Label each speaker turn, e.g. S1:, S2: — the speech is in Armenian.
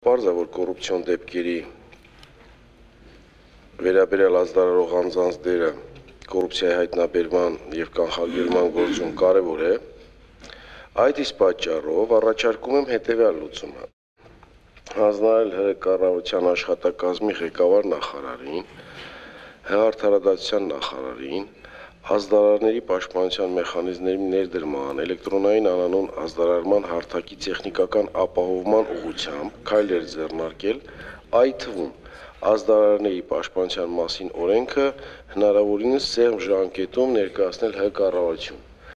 S1: Պարզ է, որ կոռուպցիոն դեպքերի վերաբերյալ ազդարարող անձանց դերը կոռուպցիայի հայտնաբերման և կանխարգելման գործում կարևոր է, այդ իսկ պատճառով առաջարկում եմ հետևյալ լուծումը. հանձնել ՀՀ կառավարության աշխատակազմի ղեկավար նախարարին, ՀՀ արդարադատության նախարարին, ազդարարների պաշտպանության մեխանիզմների ներդրման, էլեկտրոնային անանուն ազդարարման հարթակի տեխնիկական ապահովման ուղղությամբ քայլեր ձեռնարկել, այդ թվում ազդարարների պաշտպանության մասին օրենքը հնարավորինս սեղմ ժամկետում ներկայացնել ՀՀ կառավարություն։